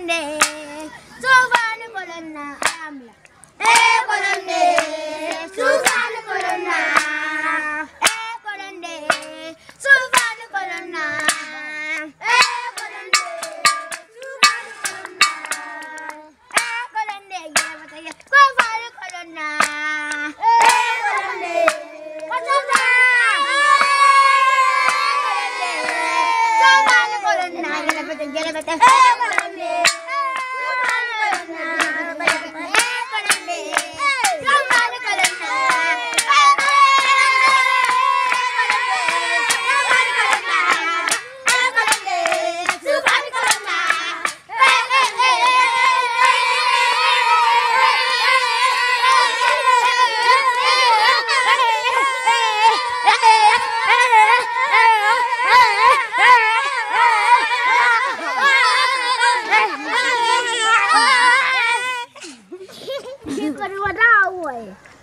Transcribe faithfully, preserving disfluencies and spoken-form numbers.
colonne, Giovanni colonna, amla. Eh colonne, Giovanni colonna, eh colonne, Giovanni colonna, eh colonne, Giovanni colonna, eh colonne, Giovanni colonna, eh colonne, Giovanni Cái con đau rồi.